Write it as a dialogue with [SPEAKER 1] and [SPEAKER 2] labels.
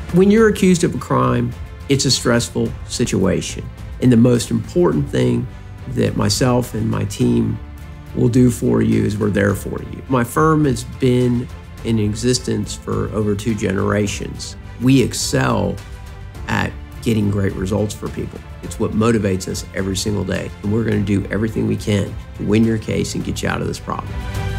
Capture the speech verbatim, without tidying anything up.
[SPEAKER 1] When you're accused of a crime, it's a stressful situation. And the most important thing that myself and my team will do for you is we're there for you. My firm has been in existence for over two generations. We excel at getting great results for people. It's what motivates us every single day. And we're going to do everything we can to win your case and get you out of this problem.